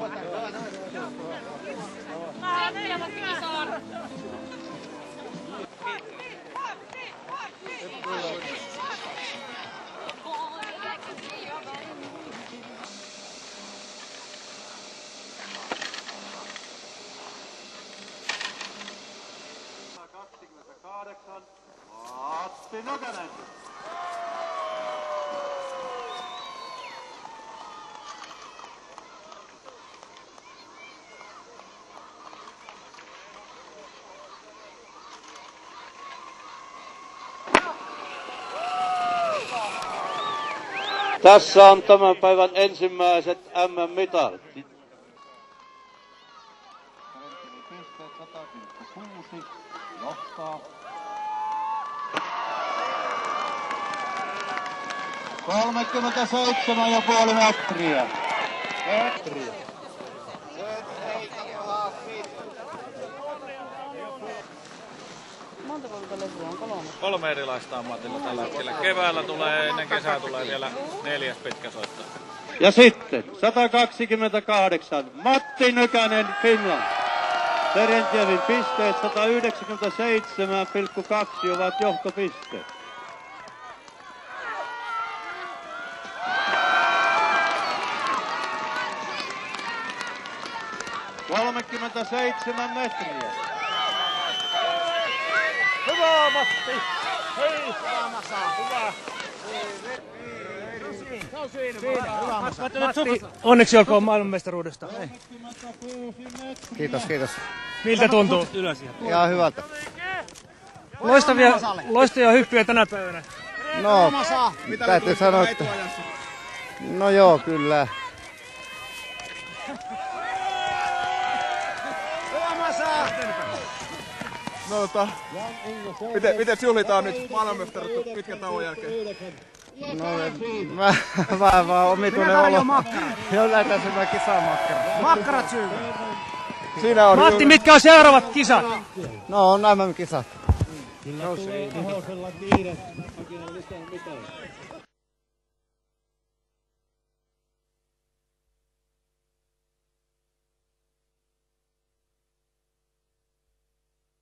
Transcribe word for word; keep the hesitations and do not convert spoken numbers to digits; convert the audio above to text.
kaksikymmentäkahdeksan. Matti Nykänen. Tässä on tämän päivän ensimmäiset M M-mitalit. Pisteet sata kuusi johtaa. kolmekymmentäseitsemän ja puoli metriä. Metriä. Monta kolme levua on kolme? Kolme erilaista ammatilla tällä hetkellä. Keväällä tulee, ennen kesää tulee vielä neljäs pitkä soittaa. Ja sitten sata kaksikymmentäkahdeksan Matti Nykänen, Finland. Terentjevin pisteet sata yhdeksänkymmentäseitsemän pilkku kaksi ovat johtopisteet. kolmekymmentäseitsemän metriä. Hyvä Matti! Hei! Hyvä Masa! Hyvä! Onneksi olkoon maailmanmestaruudesta. Kiitos, kiitos. Miltä tuntuu? Ihan hyvältä. Loistavia, loistavia hyppyjä tänä päivänä. No, täytyy sanoa, että... No joo, kyllä. No tota, miten, miten juhlitaan nyt maailmanmestaruutta pitkän tauon jälkeen? No, mä, mä vaan omituinen olo. Joo, lähdetään syömään kisamakkara. Makkarat syy. Siinä on... Matti, mitkä on seuraavat kisat? No, on nämä kisat. Kyllä, Hosella kiire.